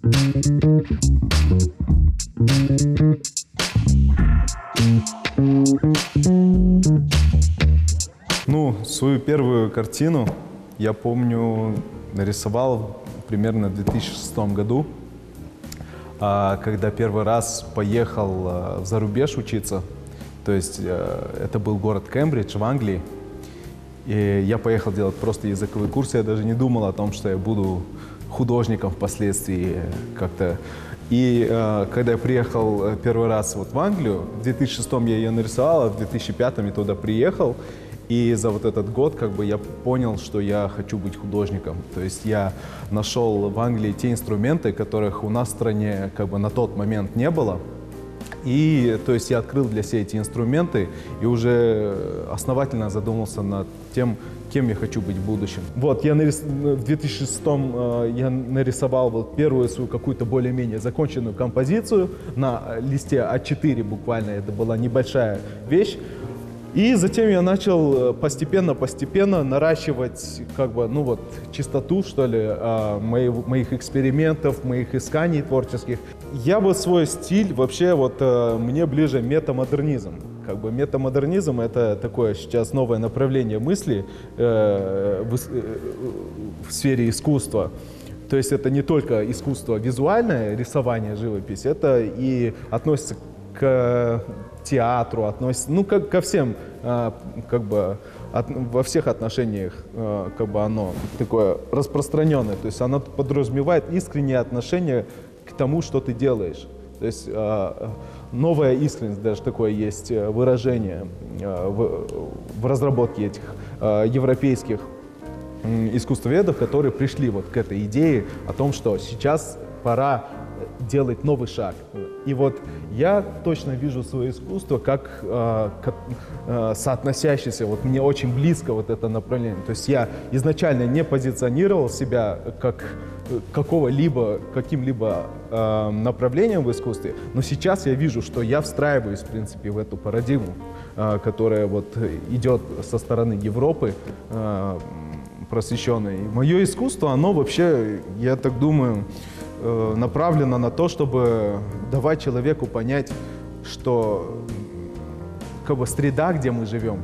Ну, свою первую картину, я помню, нарисовал примерно в 2006 году, когда первый раз поехал в зарубеж учиться. То есть это был город Кембридж в Англии. И я поехал делать просто языковые курсы. Я даже не думал о том, что я буду художником впоследствии как-то. И когда я приехал первый раз вот в Англию, в 2006 я ее нарисовал, а в 2005 я туда приехал. И за вот этот год как бы я понял, что я хочу быть художником. То есть я нашел в Англии те инструменты, которых у нас в стране как бы на тот момент не было. И то есть я открыл для себя эти инструменты и уже основательно задумался над тем, кем я хочу быть в будущем. Вот, в 2006 я нарисовал вот первую свою какую-то более-менее законченную композицию на листе А4 буквально, это была небольшая вещь. И затем я начал постепенно наращивать как бы, ну вот, чистоту, что ли, моих экспериментов, моих исканий творческих. Я бы свой стиль вообще, вот мне ближе метамодернизм. Как бы метамодернизм — это такое сейчас новое направление мысли в сфере искусства. То есть это не только искусство визуальное, рисование, живопись, это и относится к театру, относится, ну, ко всем, как бы, во всех отношениях, как бы оно такое распространенное. То есть оно подразумевает искреннее отношение к тому, что ты делаешь. То есть новая искренность, даже такое есть выражение в разработке этих европейских искусствоведов, которые пришли вот к этой идее о том, что сейчас пора делать новый шаг. И вот я точно вижу свое искусство как соотносящееся, вот мне очень близко вот это направление. То есть я изначально не позиционировал себя как каким-либо направлением в искусстве, но сейчас я вижу, что я встраиваюсь, в принципе, в эту парадигму, которая вот идет со стороны Европы, просвещенной. Мое искусство, оно вообще, я так думаю, направлено на то, чтобы давать человеку понять, что как бы среда, где мы живем,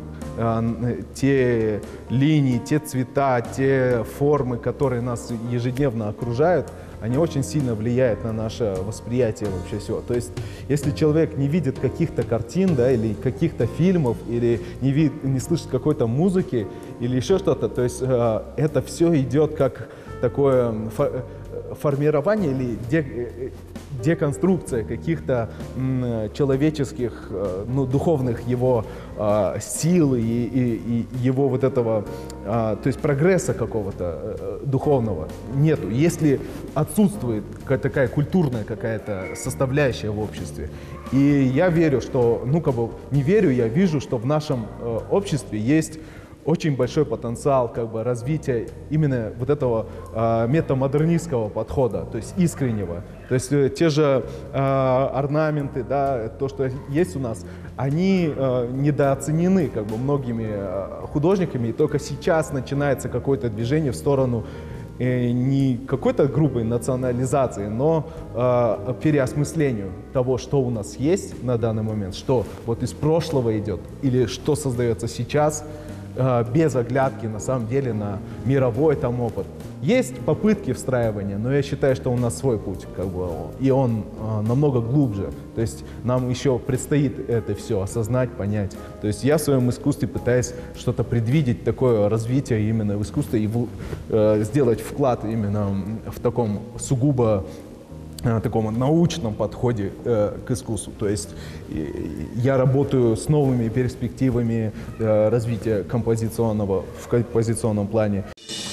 те линии, те цвета, те формы, которые нас ежедневно окружают, они очень сильно влияют на наше восприятие вообще всего. То есть, если человек не видит каких-то картин, да, или каких-то фильмов, или не слышит какой-то музыки, или еще что-то, то есть это все идет как такое формирование или деконструкция каких-то человеческих, ну, духовных его сил и его вот этого, то есть прогресса какого-то духовного нету. Если отсутствует такая культурная какая-то составляющая в обществе. И я верю, что, ну, как бы не верю, я вижу, что в нашем обществе есть очень большой потенциал как бы развития именно вот этого метамодернистского подхода, то есть искреннего. То есть те же орнаменты, да, то, что есть у нас, они недооценены как бы многими художниками, и только сейчас начинается какое-то движение в сторону не какой-то грубой национализации, но переосмыслению того, что у нас есть на данный момент, что вот из прошлого идет или что создается сейчас, без оглядки на самом деле на мировой там опыт. Есть попытки встраивания, но я считаю, что у нас свой путь, как бы, и он намного глубже. То есть нам еще предстоит это все осознать, понять. То есть я в своем искусстве пытаюсь что-то предвидеть, такое развитие именно в искусстве и сделать вклад именно в таком сугубо таком научном подходе к искусству. То есть я работаю с новыми перспективами развития композиционного в композиционном плане.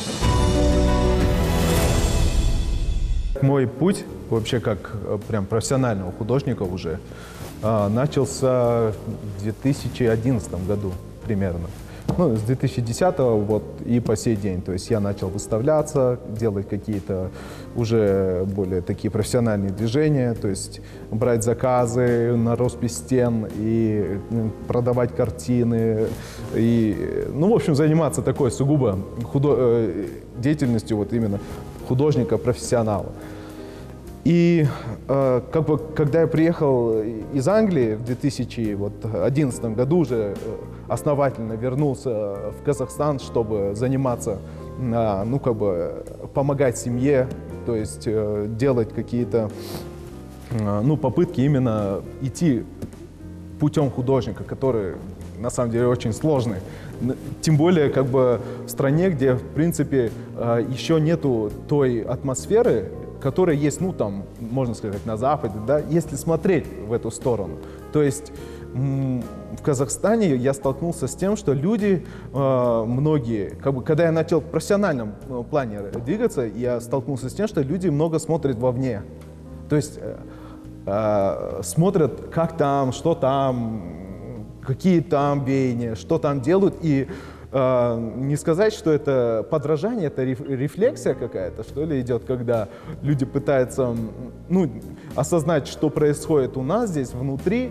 Мой путь вообще как прям профессионального художника уже начался в 2011 году примерно. Ну, с 2010-го вот и по сей день. То есть я начал выставляться, делать какие-то уже более такие профессиональные движения, то есть брать заказы на роспись стен и продавать картины. И, ну, в общем, заниматься такой сугубо деятельностью вот именно художника-профессионала. И как бы, когда я приехал из Англии в 2011 году, уже основательно вернулся в Казахстан, чтобы заниматься, ну, как бы, помогать семье, то есть делать какие-то, ну, попытки именно идти путем художника, который на самом деле очень сложный. Тем более как бы в стране, где в принципе еще нету той атмосферы, которая есть, ну там, можно сказать, на Западе, да, если смотреть в эту сторону. То есть в Казахстане я столкнулся с тем, что люди, многие, как бы, когда я начал в профессиональном плане двигаться, я столкнулся с тем, что люди много смотрят вовне. То есть смотрят, как там, что там, какие там веяния, что там делают. И не сказать, что это подражание, это рефлексия какая-то, что ли, идет, когда люди пытаются, ну, осознать, что происходит у нас здесь внутри,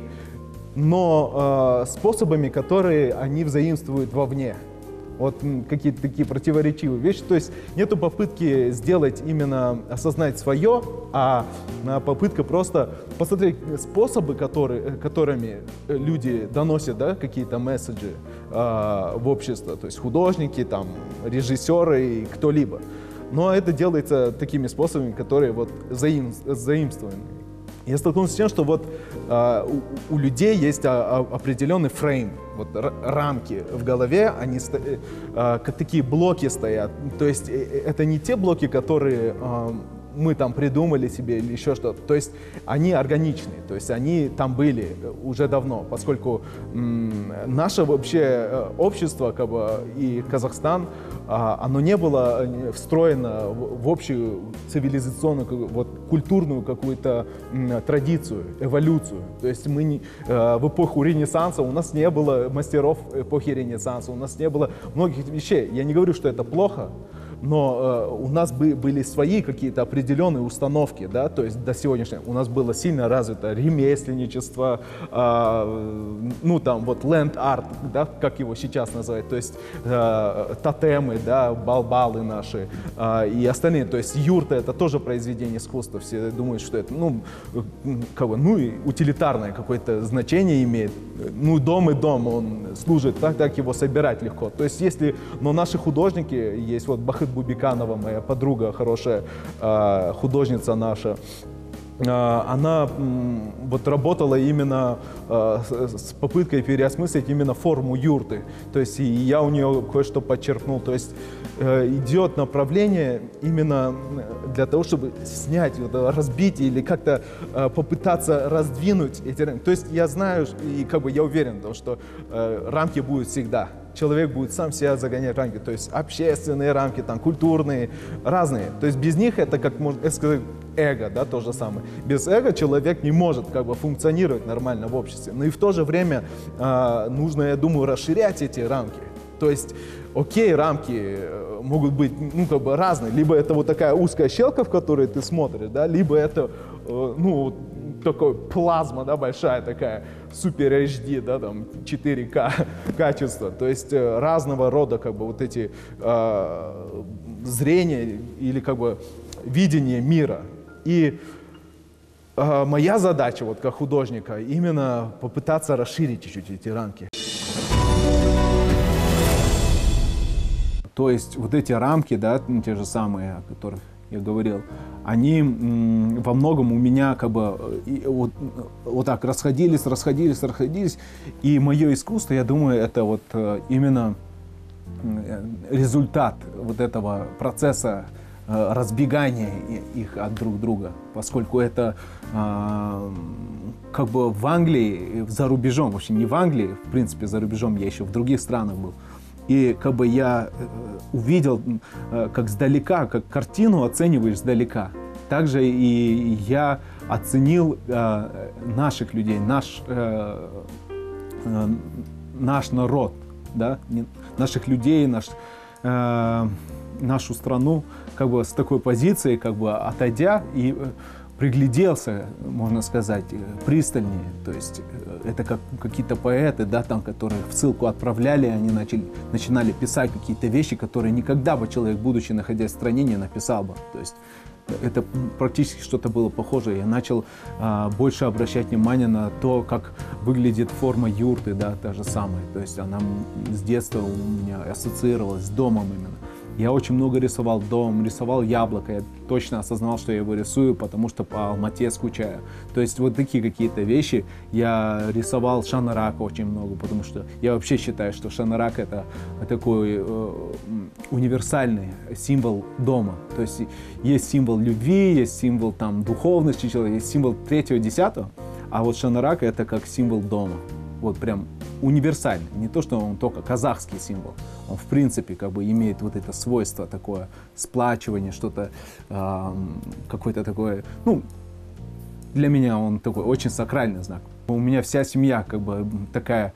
но способами, которые они взаимствуют вовне. Вот какие-то такие противоречивые вещи. То есть нету попытки сделать именно осознать свое, а попытка просто посмотреть способы, которыми люди доносят, да, какие-то месседжи в общество. То есть художники, там, режиссеры и кто-либо. Но это делается такими способами, которые вот заимствованы. Я столкнулся с тем, что вот у людей есть определенный фрейм, вот рамки в голове, они как такие блоки стоят. То есть это не те блоки, которые мы там придумали себе или еще что-то. То есть они органичные, то есть они там были уже давно, поскольку наше вообще общество, как бы, и Казахстан, оно не было встроено в общую цивилизационную, вот, культурную какую-то традицию, эволюцию. То есть мы в эпоху Ренессанса у нас не было мастеров эпохи Ренессанса, у нас не было многих вещей. Я не говорю, что это плохо, но у нас были свои какие-то определенные установки, да, то есть до сегодняшнего у нас было сильно развито ремесленничество, ну там вот ленд-арт, да, как его сейчас называют, то есть тотемы, да, балбалы наши и остальные, то есть юрта — это тоже произведение искусства, все думают, что это, ну, как бы, ну, и утилитарное какое-то значение имеет, ну, дом и дом, он служит, так его собирать легко, то есть если, но наши художники, есть вот Бахыт Бубиканова, моя подруга, хорошая художница наша, она вот работала именно с попыткой переосмыслить именно форму юрты. То есть и я у нее кое-что подчеркнул. То есть идет направление именно для того, чтобы снять, разбить или как-то попытаться раздвинуть эти рамки. То есть я знаю и как бы я уверен, что рамки будут всегда. Человек будет сам себя загонять в рамки, то есть общественные рамки, там, культурные, разные. То есть без них это, как можно сказать, эго, да, то же самое. Без эго человек не может как бы функционировать нормально в обществе. Но и в то же время нужно, я думаю, расширять эти рамки. То есть, окей, рамки могут быть, ну, как бы разные. Либо это вот такая узкая щелка, в которой ты смотришь, да, либо это, ну, такой плазма, да, большая такая, супер HD, да, там 4К качество. То есть разного рода как бы вот эти зрения или как бы видение мира. И моя задача вот как художника именно попытаться расширить чуть-чуть эти рамки. То есть вот эти рамки, да, те же самые, о которых я говорил, они во многом у меня как бы вот так расходились. И мое искусство, я думаю, это вот именно результат вот этого процесса разбегания их от друг друга, поскольку это как бы в Англии, за рубежом, вообще не в Англии, в принципе, за рубежом, я еще в других странах был. И как бы я увидел, как сдалека, как картину оцениваешь сдалека. Также и я оценил наших людей, наш народ, да, наших людей, нашу страну, как бы с такой позиции, как бы отойдя и пригляделся, можно сказать, пристальнее. То есть это как какие-то поэты, да, там, которые в ссылку отправляли, они начинали писать какие-то вещи, которые никогда бы человек, будучи находясь в стране, не написал бы. То есть это практически что-то было похожее. Я начал больше обращать внимание на то, как выглядит форма юрты, да, та же самая. То есть она с детства у меня ассоциировалась с домом именно. Я очень много рисовал дом, рисовал яблоко. Я точно осознал, что я его рисую, потому что по Алмате скучаю. То есть вот такие какие-то вещи. Я рисовал шанарак очень много, потому что я вообще считаю, что шанарак — это такой универсальный символ дома. То есть есть символ любви, есть символ там духовности человека, есть символ 3-10, а вот шанарак — это как символ дома. Вот прям универсальный. Не то, что он только казахский символ. Он, в принципе, как бы имеет вот это свойство такое, сплачивание, что-то, какое-то такое, ну, для меня он такой очень сакральный знак. У меня вся семья как бы такая,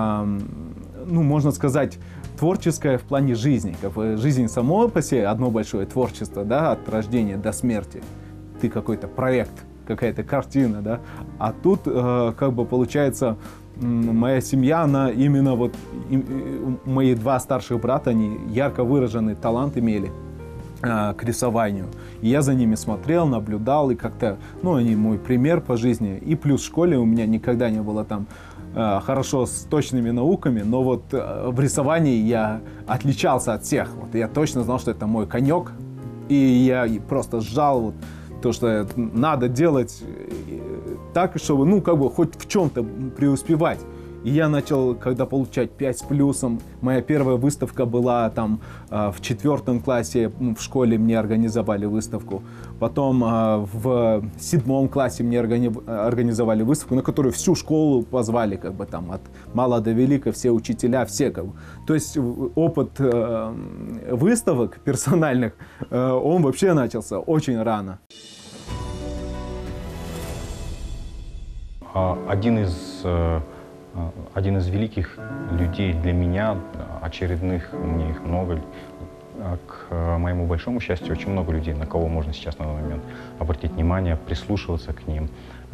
ну, можно сказать, творческая в плане жизни. Как бы жизнь само по себе одно большое творчество, да, от рождения до смерти. Ты какой-то проект, какая-то картина, да. А тут как бы получается, моя семья, она именно вот, мои 2 старших брата, они ярко выраженный талант имели к рисованию. И я за ними смотрел, наблюдал, и как-то, ну, они мой пример по жизни. И плюс в школе у меня никогда не было там хорошо с точными науками, но вот в рисовании я отличался от всех. Вот я точно знал, что это мой конек, и я просто сжал вот то, что надо делать так, чтобы, ну, как бы хоть в чем-то преуспевать. И я начал, когда получать 5 с плюсом, моя первая выставка была там в 4 классе, в школе мне организовали выставку. Потом в 7 классе мне организовали выставку, на которую всю школу позвали, как бы там от мала до велика, все учителя, все как бы. То есть опыт выставок персональных, он вообще начался очень рано. Один из великих людей для меня, очередных, мне их много, к моему большому счастью, очень много людей, на кого можно сейчас на данный момент обратить внимание, прислушиваться к ним,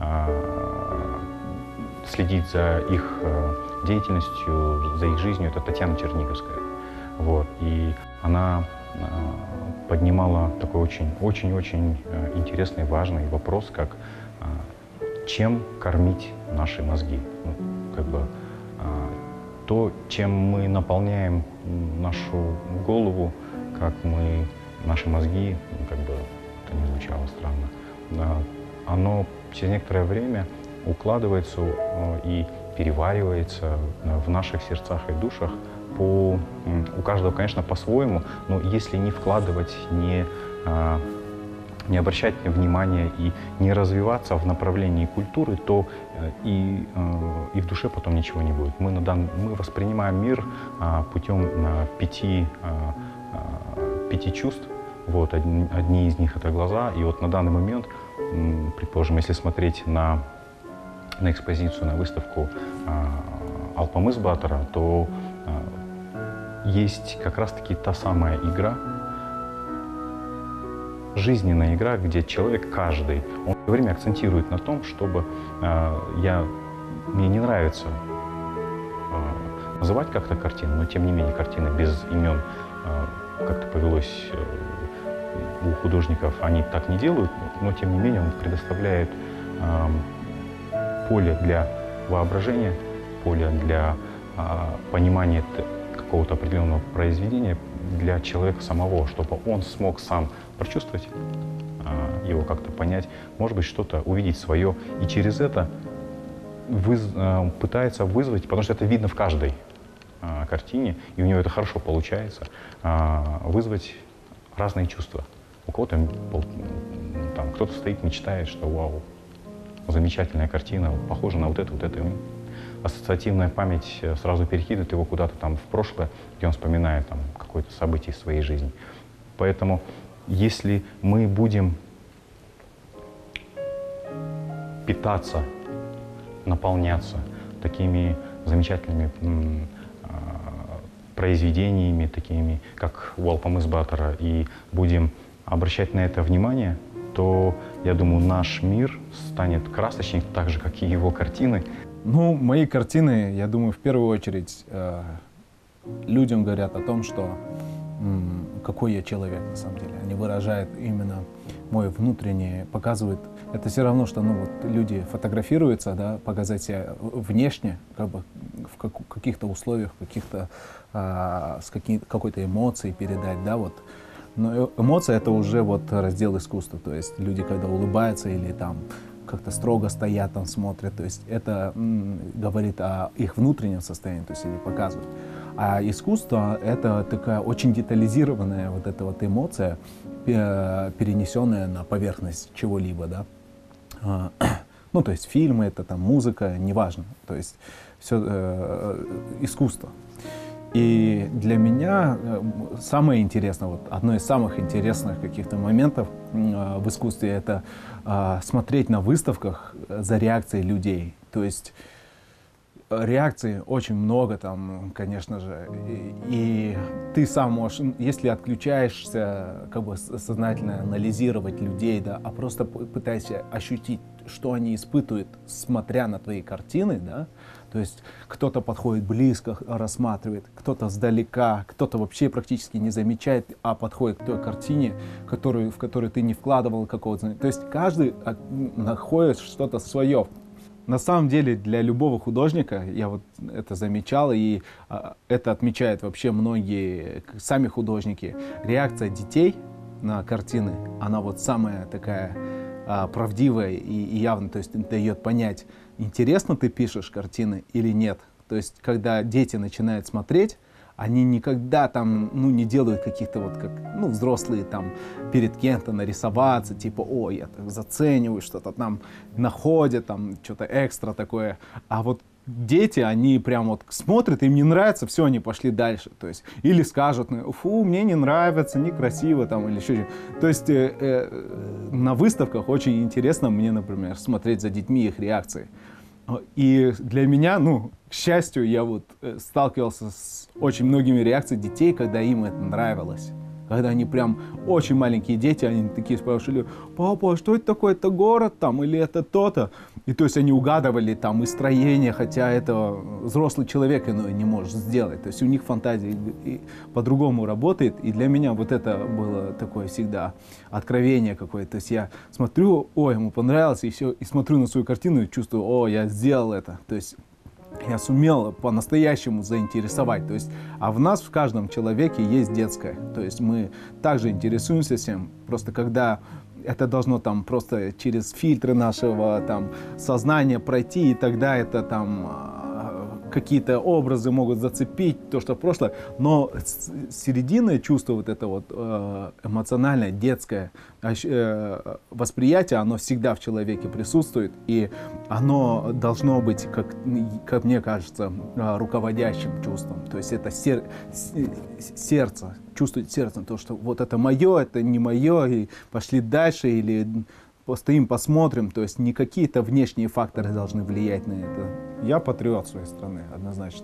следить за их деятельностью, за их жизнью. Это Татьяна Черниговская. Вот. И она поднимала такой очень-очень интересный, важный вопрос, как чем кормить наши мозги. Ну, как бы то, чем мы наполняем нашу голову, как мы, наши мозги, ну, как бы это не звучало странно, оно через некоторое время укладывается и переваривается в наших сердцах и душах у каждого, конечно, по-своему, но если не вкладывать, не обращать внимания и не развиваться в направлении культуры, то и в душе потом ничего не будет. Мы воспринимаем мир путем 5 чувств. Вот, одни из них — это глаза. И вот на данный момент, предположим, если смотреть на экспозицию, на выставку Алпамыс Батыра, то есть как раз-таки та самая игра, жизненная игра, где человек каждый, он все время акцентирует на том, чтобы мне не нравится называть как-то картину, но тем не менее картины без имен, как-то повелось у художников, они так не делают, но тем не менее он предоставляет поле для воображения, поле для понимания какого-то определенного произведения для человека самого, чтобы он смог сам прочувствовать его, как-то понять, может быть, что-то увидеть свое, и через это пытается вызвать, потому что это видно в каждой картине, и у него это хорошо получается, вызвать разные чувства. У кого-то там кто-то стоит, мечтает, что вау, замечательная картина, похожа на вот это. Ассоциативная память сразу перекидывает его куда-то там в прошлое, где он вспоминает там какое-то событие из своей жизни. Поэтому, если мы будем питаться, наполняться такими замечательными произведениями, такими как у Алпамыс Батыра, и будем обращать на это внимание, то, я думаю, наш мир станет красочнее, так же, как и его картины. Ну, мои картины, я думаю, в первую очередь людям говорят о том, что какой я человек на самом деле. Они выражают именно мой внутренний показывает. Это все равно, что ну, вот, люди фотографируются, да, показать себя внешне, как бы в каких-то условиях, каких-то, какой-то эмоцией передать, да, вот. Но эмоция — это уже вот раздел искусства, то есть люди, когда улыбаются или там как-то строго стоят, там смотрят, то есть это говорит о их внутреннем состоянии, то есть или показывает. А искусство — это такая очень детализированная вот эта вот эмоция, перенесенная на поверхность чего-либо, да. Ну, то есть фильмы, это там музыка, неважно, то есть все искусство. И для меня самое интересное, вот одно из самых интересных каких-то моментов в искусстве — это смотреть на выставках за реакцией людей. То есть реакций очень много там, конечно же, и ты сам можешь, если отключаешься, как бы сознательно анализировать людей, да, а просто пытаешься ощутить, что они испытывают, смотря на твои картины, да, то есть кто-то подходит близко, рассматривает, кто-то сдалека, кто-то вообще практически не замечает, а подходит к той картине, в которую ты не вкладывал какого-то. То есть каждый находит что-то свое. На самом деле для любого художника, я вот это замечал, и это отмечают вообще многие сами художники, реакция детей на картины, она вот самая такая правдивая и явная, то есть дает понять, интересно ты пишешь картины или нет. То есть когда дети начинают смотреть, они никогда там, ну, не делают каких-то вот, как, ну, взрослые там перед кем-то нарисоваться, типа, ой, я так зацениваю, что-то там находят, там, что-то экстра такое. А вот дети, они прям вот смотрят, им не нравится, все, они пошли дальше. То есть, или скажут, фу, мне не нравится, некрасиво, там, или еще что-то. То есть на выставках очень интересно мне, например, смотреть за детьми, их реакции. И для меня, ну, к счастью, я вот сталкивался с очень многими реакциями детей, когда им это нравилось. Когда они прям очень маленькие дети, они такие спрашивали: папа, а что это такое, это город там или это то-то? И то есть они угадывали там и строение, хотя это взрослый человек иной не может сделать. То есть у них фантазия по-другому работает. И для меня вот это было такое всегда откровение какое-то. То есть я смотрю, ой, ему понравилось, и все, и смотрю на свою картину и чувствую, о, я сделал это. То есть я сумел по-настоящему заинтересовать. То есть, а в нас, в каждом человеке есть детское. То есть мы также интересуемся всем. Просто когда это должно там просто через фильтры нашего там сознания пройти, и тогда это там какие-то образы могут зацепить, то, что прошлое. Но серединное чувство, вот это вот эмоциональное, детское восприятие, оно всегда в человеке присутствует, и оно должно быть, как мне кажется, руководящим чувством. То есть это сердце, чувствует сердцем, то, что вот это мое, это не мое, и пошли дальше, или постоим, посмотрим. То есть не какие-то внешние факторы должны влиять на это. Я патриот своей страны, однозначно.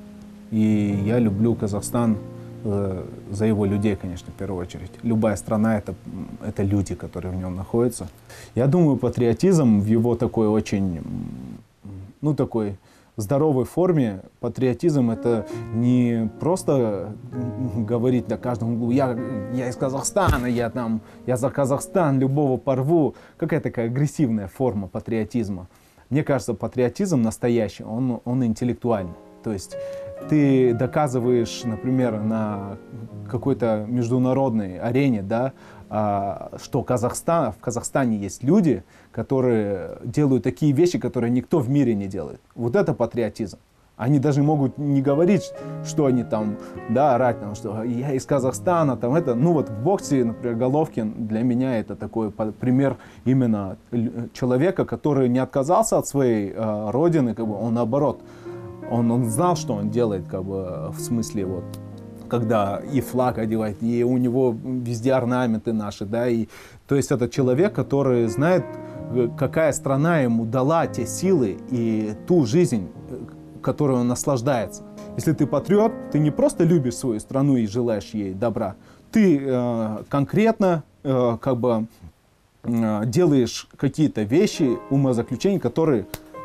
И я люблю Казахстан за его людей, конечно, в первую очередь. Любая страна — это люди, которые в нем находятся. Я думаю, патриотизм в его такой очень, ну, такой здоровой форме, патриотизм — это не просто говорить на каждом углу: я из Казахстана, я за Казахстан любого порву. Какая такая агрессивная форма патриотизма. Мне кажется, патриотизм настоящий, он интеллектуальный. То есть ты доказываешь, например, на какой-то международной арене, да, что в Казахстане есть люди, которые делают такие вещи, которые никто в мире не делает. Вот это патриотизм. Они даже могут не говорить, что они там, да, орать, там, что я из Казахстана, там это. Ну вот в боксе, например, Головкин для меня это такой пример именно человека, который не отказался от своей родины, как бы, он наоборот, он знал, что он делает, как бы, в смысле вот, когда и флаг одевает, и у него везде орнаменты наши, да, и то есть это человек, который знает, какая страна ему дала те силы и ту жизнь, которой он наслаждается. Если ты патриот, ты не просто любишь свою страну и желаешь ей добра, ты конкретно как бы делаешь какие-то вещи, умозаключения, которые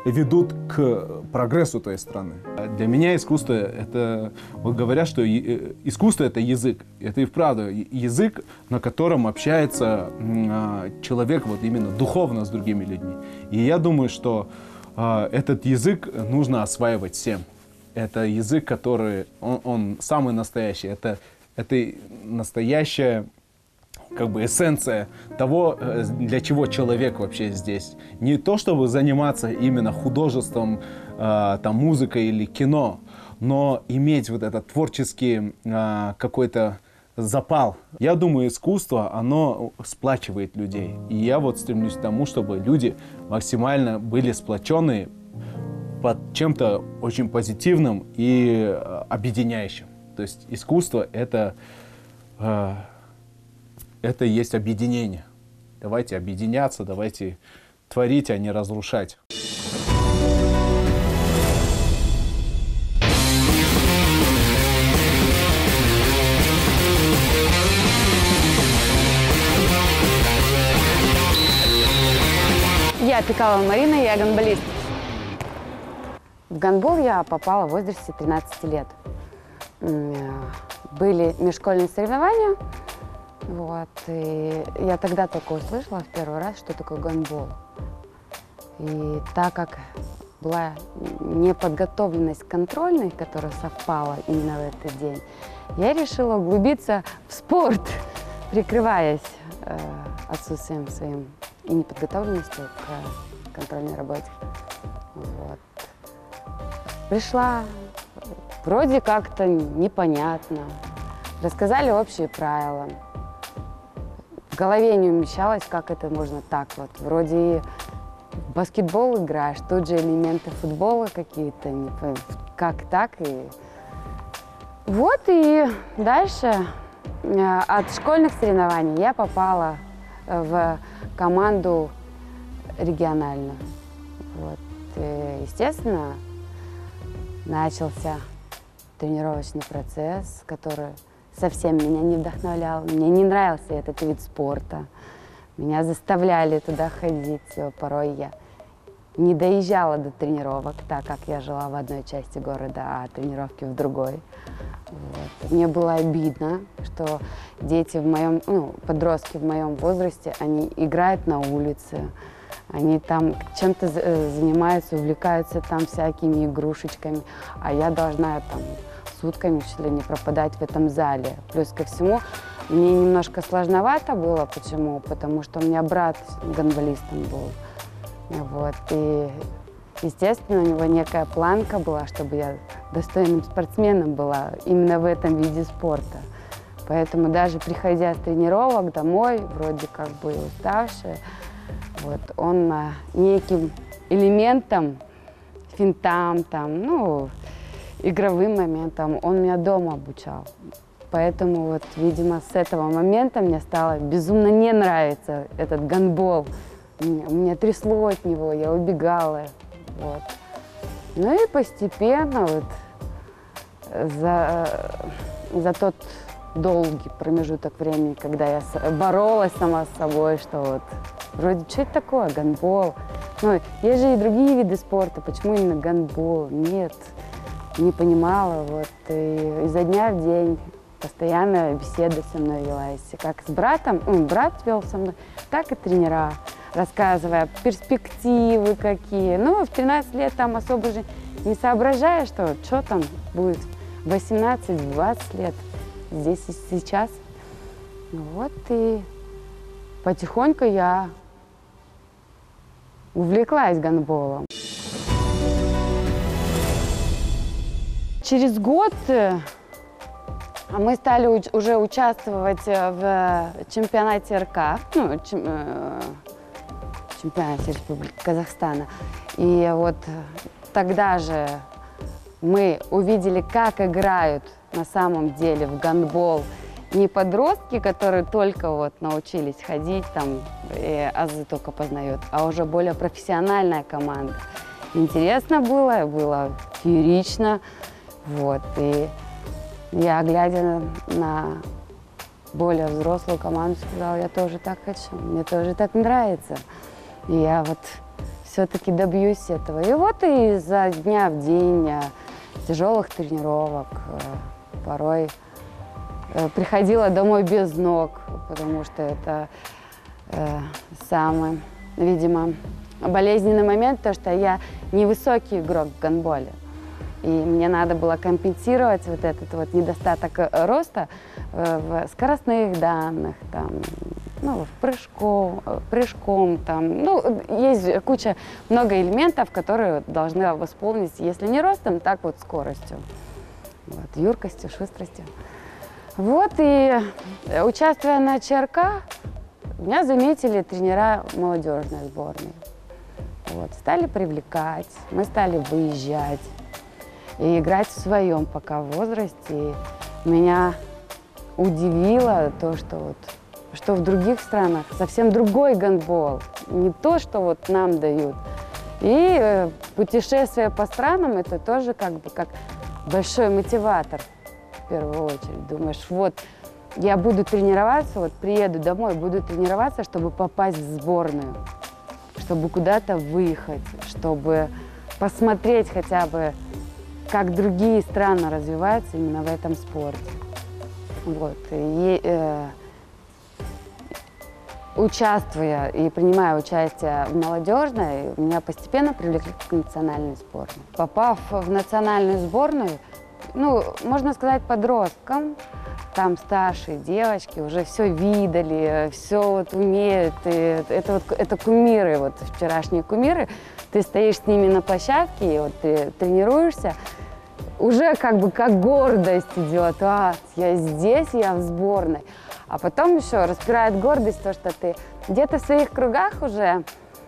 ведут к прогрессу той страны. Для меня искусство — это, вот говорят, что искусство — это язык. Это и вправду язык, на котором общается человек вот именно духовно с другими людьми. И я думаю, что этот язык нужно осваивать всем. Это язык, который, он самый настоящий. Это настоящая как бы эссенция того, для чего человек вообще здесь. Не то, чтобы заниматься именно художеством, там, музыкой или кино, но иметь вот этот творческий какой-то запал. Я думаю, искусство, оно сплачивает людей. И я вот стремлюсь к тому, чтобы люди максимально были сплочены под чем-то очень позитивным и объединяющим. То есть искусство — это и есть объединение. Давайте объединяться, давайте творить, а не разрушать. Я Пикалова Марина, я гандболист. В гандбол я попала в возрасте 13 лет. Были межшкольные соревнования, вот, и я тогда только услышала в первый раз, что такое гандбол. И так как была неподготовленность контрольной, которая совпала именно в этот день, я решила углубиться в спорт, прикрываясь отсутствием своим и неподготовленностью к контрольной работе. Вот. Пришла, вроде как-то непонятно, рассказали общие правила. В голове не умещалось, как это можно так вот. Вроде в баскетбол играешь, тут же элементы футбола какие-то, как так. И вот, и дальше от школьных соревнований я попала в команду региональную. Вот. И, естественно, начался тренировочный процесс, который совсем меня не вдохновлял. Мне не нравился этот вид спорта. Меня заставляли туда ходить. Порой я не доезжала до тренировок, так как я жила в одной части города, а тренировки в другой. Вот. Мне было обидно, что дети в моем, подростки в моем возрасте, они играют на улице, они там чем-то занимаются, увлекаются там всякими игрушечками, а я должна там сутками, что ли, не пропадать в этом зале. Плюс ко всему, мне немножко сложновато было. Почему? Потому что у меня брат гандболистом был. Вот. И, естественно, у него некая планка была, чтобы я достойным спортсменом была именно в этом виде спорта. Поэтому даже приходя с тренировок домой, вроде как бы уставшая, вот, он неким элементом, финтам, там, игровым моментом, он меня дома обучал. Поэтому, вот, видимо, с этого момента мне стало безумно не нравиться этот гандбол. Меня трясло от него, я убегала. Вот. Ну и постепенно, вот, за тот долгий промежуток времени, когда я боролась сама с собой, что вот, вроде, что это такое, гандбол? Есть же и другие виды спорта, почему именно гандбол? Нет, не понимала. Вот. И изо дня в день постоянно беседа со мной велась. Как с братом, брат вел со мной, так и тренера, рассказывая перспективы какие. В 13 лет там особо же не соображаешь, что там будет 18-20 лет здесь и сейчас. Вот и потихоньку я увлеклась гандболом. Через год мы стали уже участвовать в чемпионате РК, чемпионате Республики Казахстана. И вот тогда же мы увидели, как играют на самом деле в гандбол не подростки, которые только вот научились ходить там и азы только познают, а уже более профессиональная команда. Интересно было феерично. Вот. И я, глядя на более взрослую команду, сказала, я тоже так хочу, мне тоже так нравится. И я вот все-таки добьюсь этого. И вот и изо дня в день тяжелых тренировок порой приходила домой без ног, потому что это самый, видимо, болезненный момент, то, что я невысокий игрок в гандболе. И мне надо было компенсировать вот этот вот недостаток роста в скоростных данных, там, ну, прыжком, там, ну, есть куча, много элементов, которые должны восполнить, если не ростом, так вот скоростью, вот, юркостью, шустростью. Вот, и участвуя на ЧРК, меня заметили тренера молодежной сборной. Вот, стали привлекать, мы стали выезжать и играть в своем пока возрасте. И меня удивило то, что в других странах совсем другой гандбол, не то, что вот нам дают. И путешествие по странам — это тоже как бы как большой мотиватор в первую очередь. Думаешь, вот я буду тренироваться, вот приеду домой, буду тренироваться, чтобы попасть в сборную, чтобы куда-то выехать, чтобы посмотреть хотя бы, как другие страны развиваются именно в этом спорте. Вот. Участвуя и принимая участие в молодежной, меня постепенно привлекли к национальной сборной. Попав в национальную сборную, ну, можно сказать, подросткам, там старшие девочки уже все видали, все вот умеют. И это кумиры, вот вчерашние кумиры. Ты стоишь с ними на площадке, и вот ты тренируешься, уже как бы как гордость идет. Я здесь, я в сборной. А потом еще распирает гордость то, что ты где-то в своих кругах уже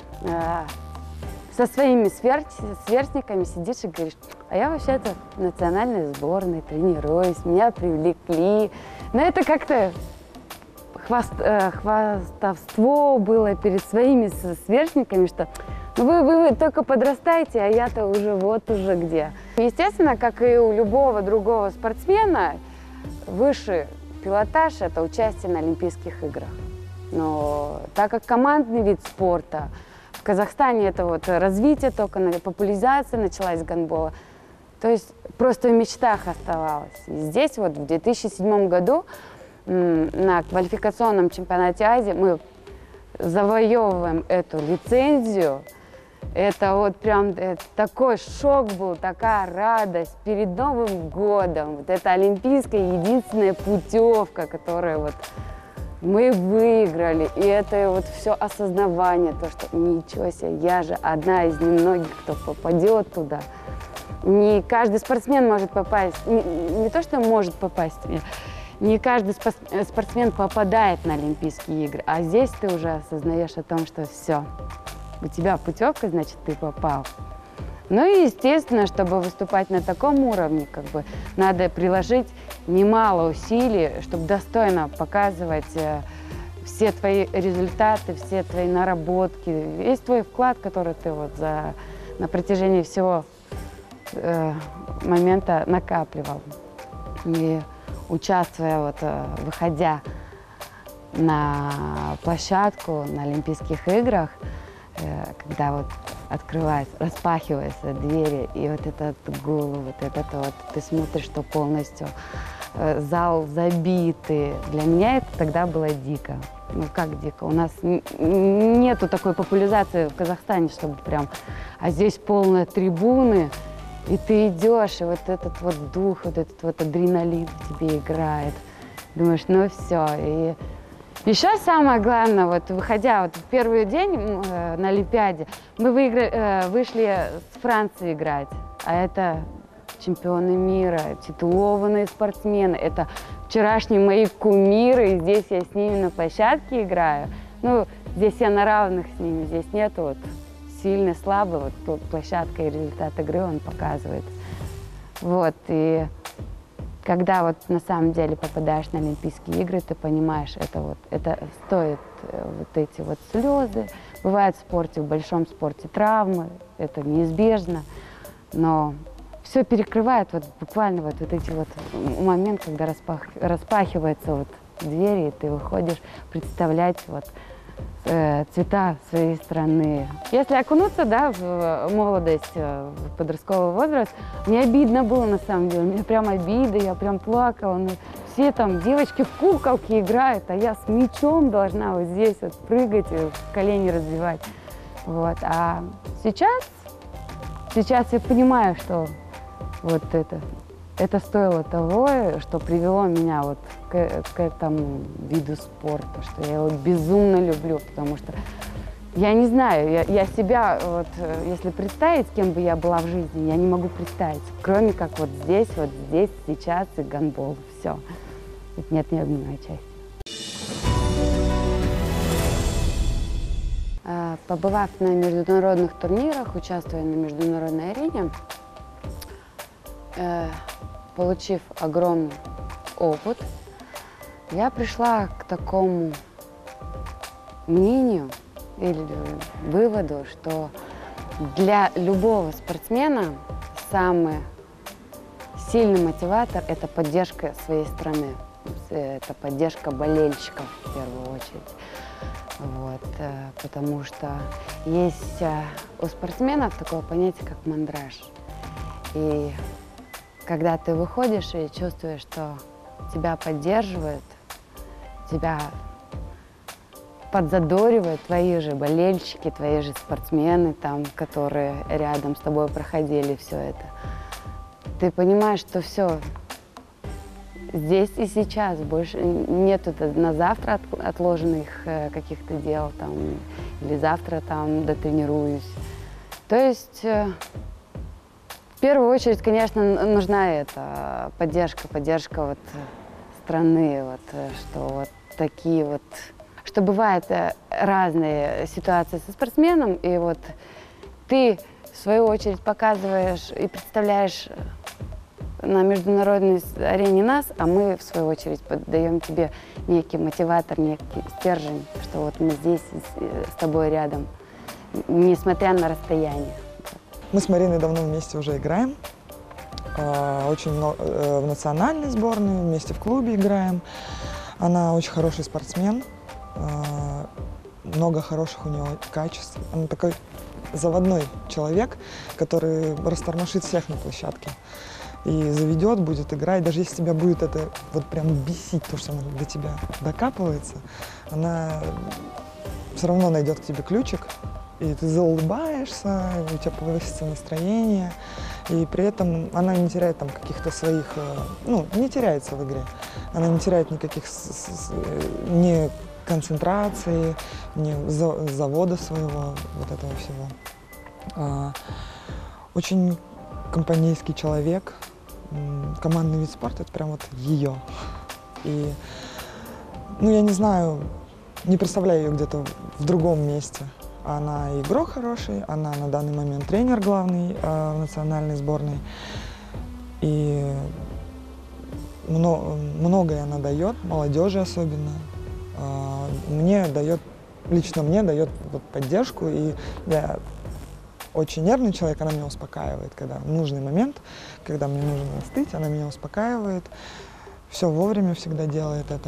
со своими сверстниками сидишь и говоришь: а я вообще-то в национальной сборной тренируюсь, меня привлекли. Но это как-то хвастовство было перед своими сверстниками, что ну вы только подрастаете, а я-то уже вот уже где. Естественно, как и у любого другого спортсмена, высший пилотаж — это участие на Олимпийских играх. Но так как командный вид спорта, в Казахстане это вот развитие только, популяризация началась с гандбола, то есть просто в мечтах оставалось. И здесь вот в 2007 году на квалификационном чемпионате Азии мы завоевываем эту лицензию. Это вот прям такой шок был, такая радость перед Новым годом. Вот это олимпийская единственная путевка, которую вот мы выиграли. И это вот все осознавание, то, что ничего себе, я же одна из немногих, кто попадет туда. Не каждый спортсмен может попасть, не то, что может попасть, не каждый спортсмен попадает на Олимпийские игры, а здесь ты уже осознаешь о том, что все, у тебя путевка, значит, ты попал. Ну и естественно, чтобы выступать на таком уровне, как бы надо приложить немало усилий, чтобы достойно показывать все твои результаты, все твои наработки, весь твой вклад, который ты вот на протяжении всего момента накапливал. И участвуя, вот, выходя на площадку на Олимпийских играх, когда вот открываются, распахиваются двери, и вот этот гул, вот этот вот, ты смотришь, что полностью зал забитый. Для меня это тогда было дико. Ну как дико? У нас нету такой популяризации в Казахстане, чтобы прям... А здесь полные трибуны, и ты идешь, и вот этот вот дух, вот этот вот адреналин в тебе играет. Думаешь, ну все. И еще самое главное, вот выходя вот в первый день на Олимпиаде, мы вышли с Францией играть, а это чемпионы мира, титулованные спортсмены, это вчерашние мои кумиры, и здесь я с ними на площадке играю. Ну, здесь я на равных с ними, здесь нету вот сильный, слабый, вот площадка и результат игры он показывает. Вот, и когда вот на самом деле попадаешь на Олимпийские игры, ты понимаешь, это стоит вот эти вот слезы. Бывает в спорте, в большом спорте травмы, это неизбежно, но все перекрывает вот буквально вот эти вот моменты, когда распахиваются вот двери, и ты выходишь представлять вот цвета своей страны. Если окунуться, да, в молодость, в подростковый возраст, мне обидно было на самом деле. Мне прям обида, я прям плакала. Ну, все там девочки в куколки играют, а я с мячом должна вот здесь вот прыгать, колени разбивать. Вот. А сейчас я понимаю, что вот это стоило того, что привело меня вот к этому виду спорта, что я его безумно люблю, потому что я не знаю, я себя, вот, если представить, кем бы я была в жизни, я не могу представить, кроме как вот здесь, сейчас и гандбол, все. Тут нет ни одной части. Побывав на международных турнирах, участвуя на международной арене, получив огромный опыт, я пришла к такому мнению или выводу, что для любого спортсмена самый сильный мотиватор – это поддержка своей страны, это поддержка болельщиков в первую очередь. Вот, потому что есть у спортсменов такое понятие, как мандраж. И когда ты выходишь и чувствуешь, что тебя поддерживают, тебя подзадоривают твои же болельщики, твои же спортсмены, там, которые рядом с тобой проходили все это, ты понимаешь, что все здесь и сейчас, больше нету на завтра отложенных каких-то дел, там, или завтра там дотренируюсь. То есть в первую очередь, конечно, нужна эта поддержка вот страны, вот, что вот такие вот, что бывают разные ситуации со спортсменом, и вот ты в свою очередь показываешь и представляешь на международной арене нас, а мы, в свою очередь, даем тебе некий мотиватор, некий стержень, что вот мы здесь с тобой рядом, несмотря на расстояние. Мы с Мариной давно вместе уже играем, очень много в национальной сборной, вместе в клубе играем. Она очень хороший спортсмен, много хороших у нее качеств. Она такой заводной человек, который растормошит всех на площадке. И заведет, будет играть. Даже если тебя будет это вот прям бесить, то, что она до тебя докапывается, она все равно найдет к тебе ключик, и ты заулыбаешься, у тебя повысится настроение, и при этом она не теряет там каких-то своих, ну, не теряется в игре. Она не теряет никаких, ни концентрации, ни завода своего, вот этого всего. Очень компанейский человек. Командный вид спорта – это прям вот ее. И, ну, я не знаю, не представляю ее где-то в другом месте. Она игрок хороший, она на данный момент тренер главный в национальной сборной. И многое она дает, молодежи особенно. Мне дает, лично мне дает вот поддержку, и я очень нервный человек, она меня успокаивает, когда в нужный момент, когда мне нужно остыть, она меня успокаивает, все вовремя всегда делает это.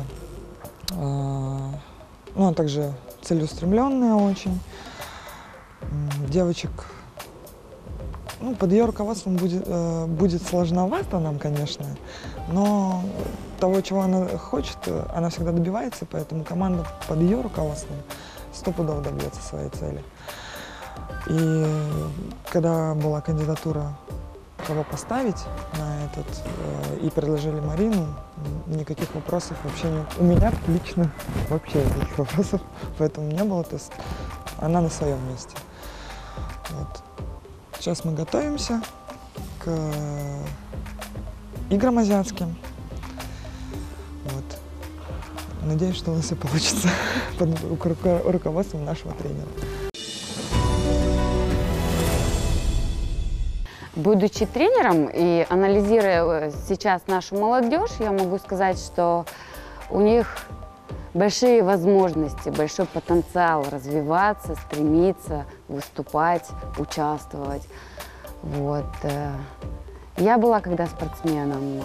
Ну, а также целеустремленная очень. Девочек, ну, под ее руководством будет сложновато нам, конечно, но того, чего она хочет, она всегда добивается, поэтому команда под ее руководством 100% добьется своей цели. И когда была кандидатура, кого поставить на этот, и предложили Марину, никаких вопросов вообще не... У меня лично вообще никаких вопросов поэтому не было, то есть она на своем месте. Вот. Сейчас мы готовимся к играм азиатским. Вот. Надеюсь, что у нас все получится под руководством нашего тренера. Будучи тренером и анализируя сейчас нашу молодежь, я могу сказать, что у них большие возможности, большой потенциал развиваться, стремиться, выступать, участвовать. Вот. Я была когда спортсменом,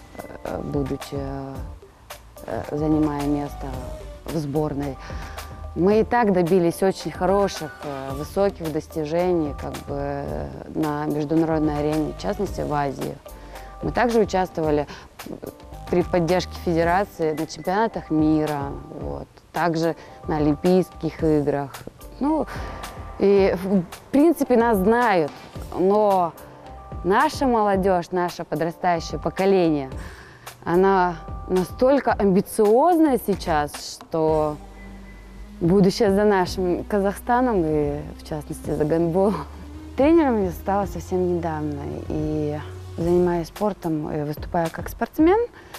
будучи, занимая место в сборной. Мы и так добились очень хороших, высоких достижений как бы, на международной арене, в частности в Азии. Мы также участвовали при поддержке федерации на чемпионатах мира, вот, также на Олимпийских играх. Ну, и в принципе нас знают, но наша молодежь, наше подрастающее поколение, она настолько амбициозная сейчас, что будущее за нашим Казахстаном и, в частности, за гандбол. Тренером я стала совсем недавно и занимаюсь спортом, выступаю как спортсмен.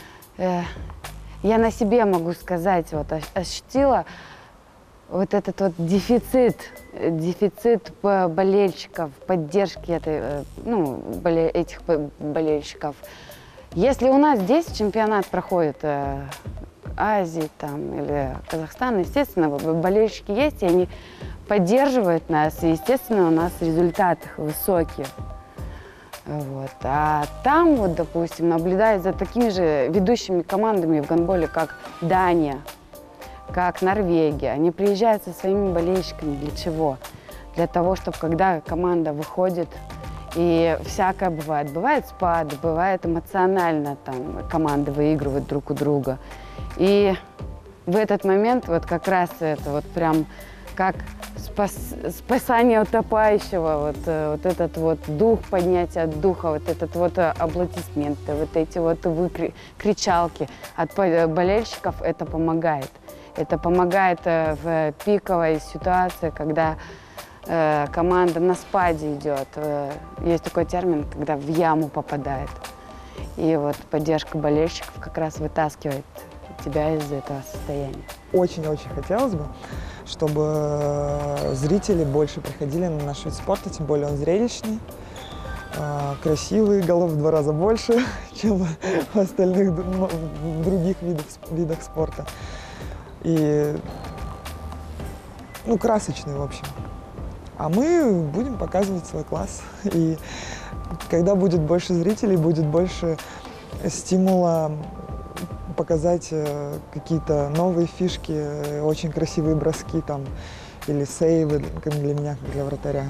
Я на себе, могу сказать, вот, ощутила вот этот вот дефицит болельщиков, поддержки этих болельщиков. Если у нас здесь чемпионат проходит Азии там, или Казахстана, естественно, болельщики есть, и они поддерживают нас, и, естественно, у нас результаты высокие. Вот. А там, вот, допустим, наблюдают за такими же ведущими командами в гандболе, как Дания, как Норвегия. Они приезжают со своими болельщиками. Для чего? Для того, чтобы когда команда выходит, и всякое бывает. Бывает спад, бывает эмоционально, там, команды выигрывают друг у друга. И в этот момент вот как раз это вот прям как спасание утопающего, вот этот вот дух, поднятие от духа, вот этот вот аплодисменты, вот эти вот кричалки от болельщиков, это помогает. Это помогает в пиковой ситуации, когда команда на спаде идет. Есть такой термин, когда в яму попадает. И вот поддержка болельщиков как раз вытаскивает тебя из этого состояния. Очень-очень хотелось бы, чтобы зрители больше приходили на наш вид спорта, тем более он зрелищный, красивый, голов в 2 раза больше, чем в остальных других видах спорта. И, ну, красочный, в общем. А мы будем показывать свой класс. И когда будет больше зрителей, будет больше стимула показать какие-то новые фишки, очень красивые броски там, или сейвы для меня, как для вратаря.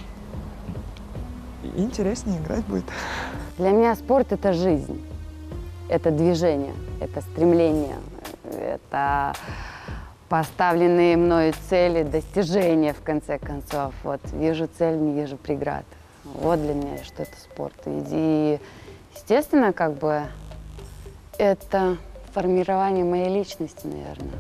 И интереснее играть будет. Для меня спорт – это жизнь, это движение, это стремление, это поставленные мною цели, достижения, в конце концов. Вот, вижу цель, не вижу преград. Вот для меня, что это спорт. И, естественно, как бы, это формирование моей личности, наверное.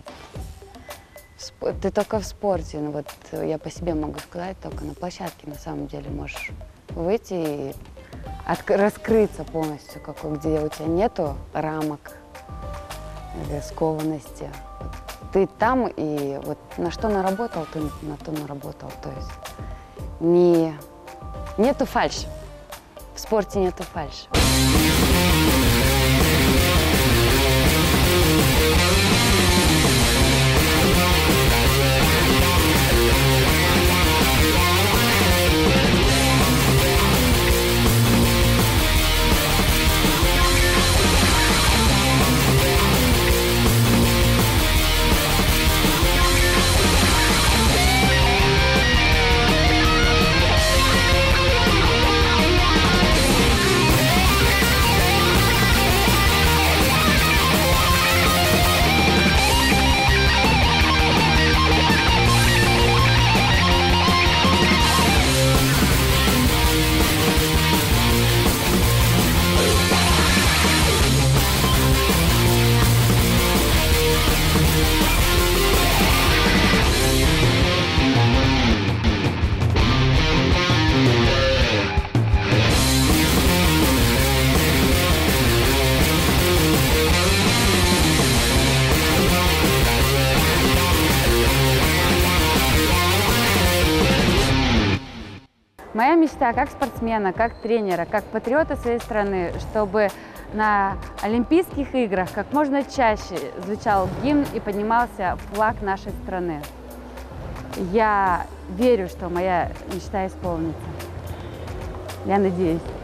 Вот. Ты только в спорте, ну, вот, я по себе могу сказать, только на площадке, на самом деле, можешь выйти и раскрыться полностью, где у тебя нету рамок, скованности. Ты там, и вот на что наработал, ты на то наработал. То есть нету фальши. В спорте нету фальши. Моя мечта как спортсмена, как тренера, как патриота своей страны, чтобы на Олимпийских играх как можно чаще звучал гимн и поднимался флаг нашей страны. Я верю, что моя мечта исполнится. Я надеюсь.